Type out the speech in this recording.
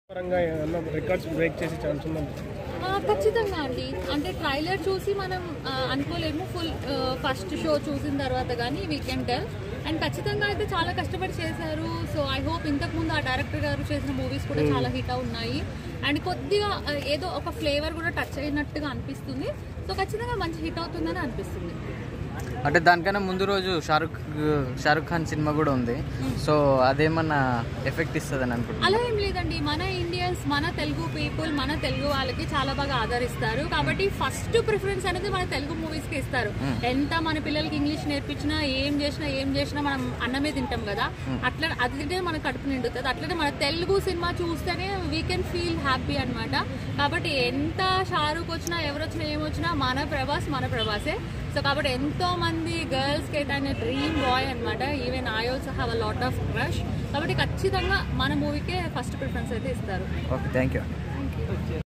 Records break చేసే chance ఉందండి. ఖచ్చితంగా అండి. అంటే ట్రైలర్ చూసి మనం అనుకోలేము, ఫుల్ ఫస్ట్ షో చూసిన తర్వాత కానీ వీ కెన్ టెల్. అండ్ ఖచ్చితంగా అయితే చాలా కష్టపడి చేశారు. సో ఐ హోప్ ఇంతకుముందు ఆ డైరెక్టర్ గారు చేసిన మూవీస్ కూడా చాలా హిట్ ఉన్నాయి. అండ్ కొద్దిగా ఏదో ఒక ఫ్లేవర్ కూడా టచ్ అయినట్టుగా అనిపిస్తుంది. సో ఖచ్చితంగా మంచి హిట్ అవుతుందని అనిపిస్తుంది. అంటే దానికన్నా ముందు రోజు షారుఖ్ ఖాన్ సినిమా కూడా ఉంది. సో అదేమన్నా ఎఫెక్ట్ ఇస్తుందని అనుకుంటున్నాను. అలా ఏం లేదండి. మన ఇండియన్స్, మన తెలుగు పీపుల్, మన తెలుగు వాళ్ళకి చాలా బాగా ఆదరిస్తారు. కాబట్టి ఫస్ట్ ప్రిఫరెన్స్ అనేది మన తెలుగు మూవీస్కి ఇస్తారు. ఎంత మన పిల్లలకి ఇంగ్లీష్ నేర్పించినా ఏం చేసినా మనం అన్నమే తింటాం కదా. అట్లా అది మన కడుపు నిండుతుంది. అట్లనే మన తెలుగు సినిమా చూస్తేనే వీ కెన్ ఫీల్ హ్యాపీ అనమాట. కాబట్టి ఎంత షారుఖ్ వచ్చినా ఎవరు వచ్చినా ఏమొచ్చినా మన ప్రభాసే. సో కాబట్టి ఎంతో మంది గర్ల్స్కి అయితే ఆయన డ్రీమ్ బాయ్ అనమాట. Even I also have a lot of crush. కాబట్టి ఖచ్చితంగా మన మూవీకే ఫస్ట్ ప్రిఫరెన్స్ అయితే ఇస్తారు. Okay, thank you.